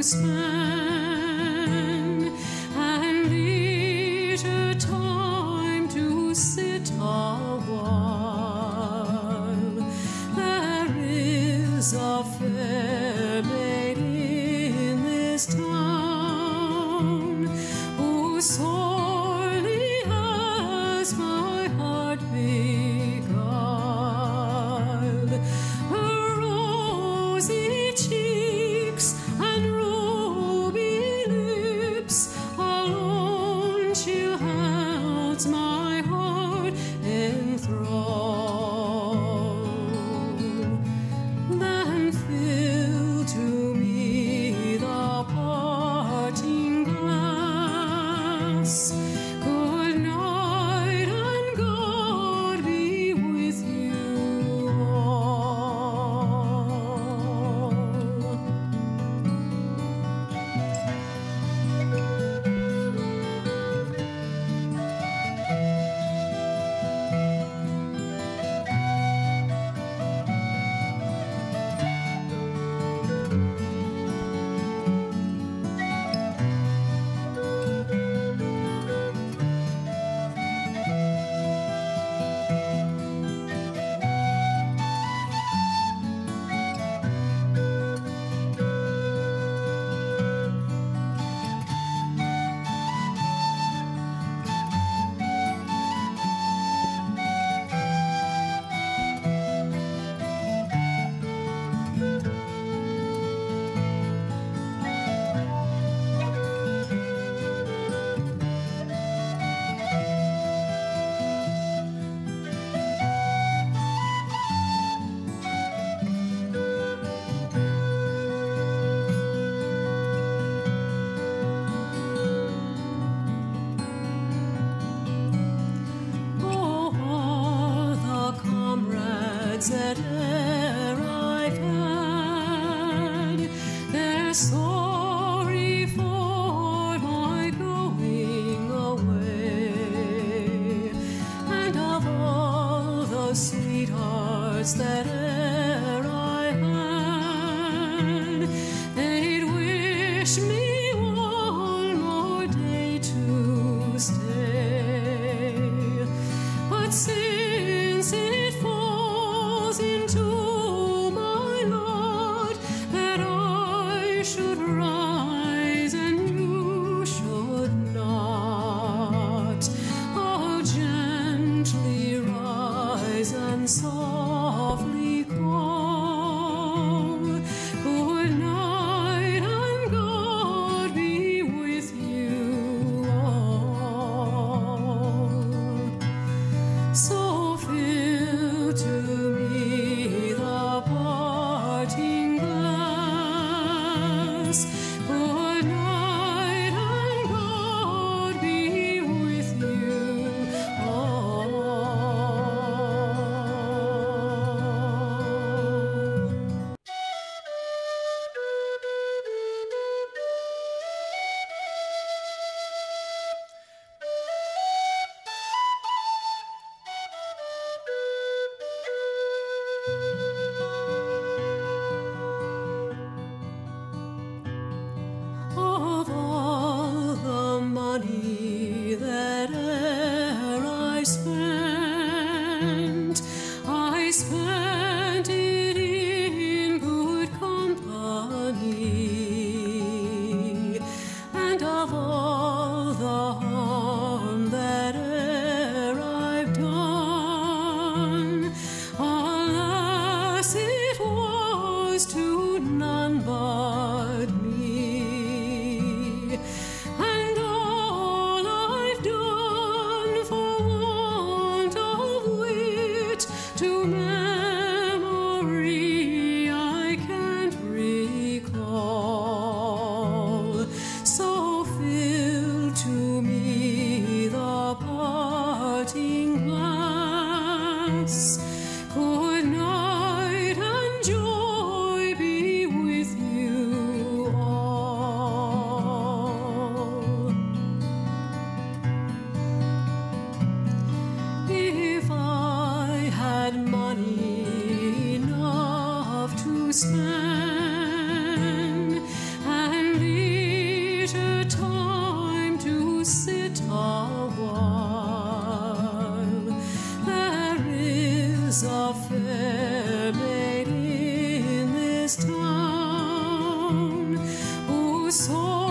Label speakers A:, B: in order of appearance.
A: spend, and leisure time to sit a while. There is a fair maid in this town who sorely has my heart beguiled. Her rosy cheeks and ruby lips alone she holds my heart enthralled. Then fill to me the parting glass. Good night, and God be with you all. That e'er I've had, they're sorry for my going away, and of all the sweethearts that e'er I had, they'd wish me one more day to stay. But since it falls into my lot that I should rise and you should not, oh, gently rise and softly call. Good night, and God be with you all. So fill to me the parting glass. so